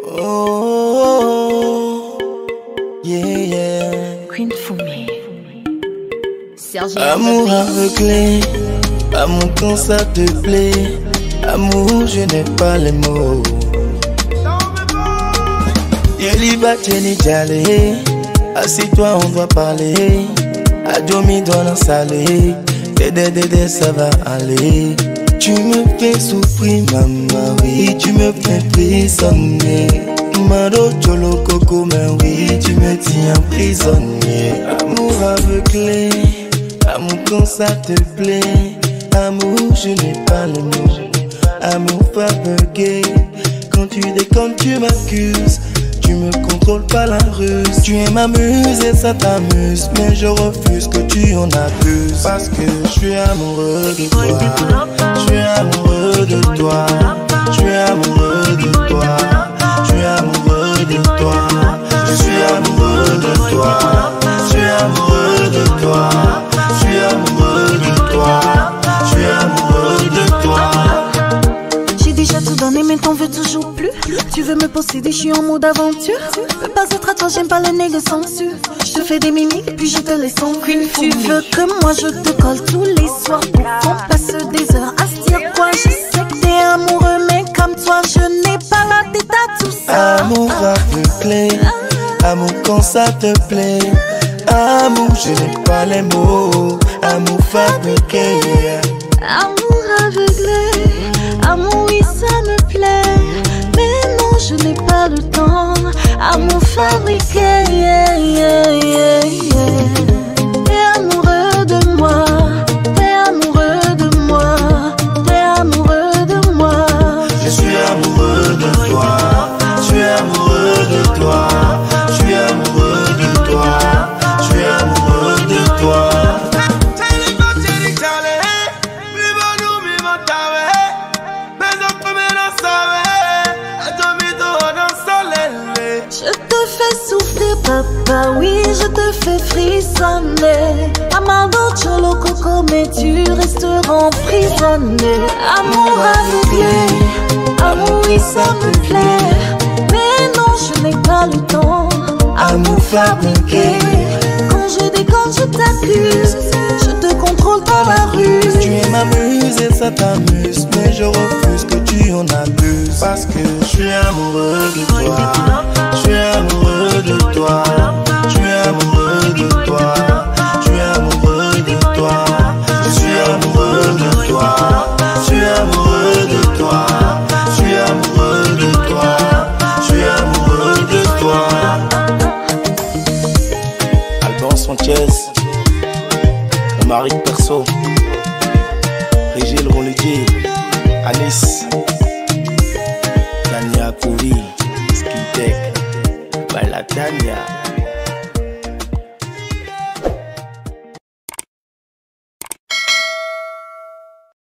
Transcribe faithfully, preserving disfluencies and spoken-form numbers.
Oh, yeah, yeah. Queen Fumi. Serge Amour aveuglé, amour quand ça te plaît. Amour, je n'ai pas les mots. Yeli bateli jale, assis-toi, on doit parler. Adomi dans la salle, dédé dédé ça va aller. Tu me fais souffrir, maman, oui, tu me fais frissonner. Mado cholo coco, mais oui, tu me tiens prisonnier. Amour aveuglé, amour quand ça te plaît. Amour, je n'ai pas le mot. Amour pas bugué, quand tu déconnes, tu m'accuses. Tu me contrôles pas la ruse. Tu aimes m'amuser, ça t'amuse, mais je refuse que tu en abuses. Parce que je suis amoureux de toi. Je suis amoureux de toi. Je suis amoureux de toi. Je suis amoureux de toi. Je suis amoureux de toi. Je suis amoureux de toi. Je suis amoureux de toi. Je suis amoureux de toi. J'ai déjà tout donné mais t'en veux toujours plus. Tu veux me posséder, je suis en mode aventure. Peux pas être à toi, j'aime pas le nez de censure. Je te fais des mimiques puis je te laisse en cul. Tu veux que moi je te colle tous les soirs pour qu'on passe des heures à se dire quoi. Je sais que t'es amoureux mais comme toi je n'ai pas la tête à tout ça. Amour aveuglé, amour quand ça te plaît. Amour, je n'ai pas les mots. Amour fabriqué. Amour aveuglé, amour oui ça me plaît. Mais non je n'ai pas le temps. Amour fabriqué, yeah, yeah, yeah, yeah. T'es amoureux de moi, t'es amoureux de moi, t'es amoureux de moi. Je suis amoureux de toi, je suis amoureux de toi, je suis amoureux de toi, je suis amoureux de toi. Je te fais souffrir, papa, oui, je te fais frissonner. Amado cholo coco, mais tu resteras emprisonné. Amour aveuglé, amour oui ça me plaît. Mais non, je n'ai pas le temps. Amour fabriqué. Quand je déconne, je t'accuse. Je te contrôle dans la rue. Tu aimes m'amuser, ça t'amuse, mais je refuse que tu en abuses. Parce que je suis amoureux de toi. Je suis amoureux de toi. Je suis amoureux de toi. Je suis amoureux de toi. Je suis amoureux de toi. Je suis amoureux de toi. Je suis amoureux de toi. Je suis amoureux de toi. Alban Sanchez, le mari de perso. Régis Rollier, Anis.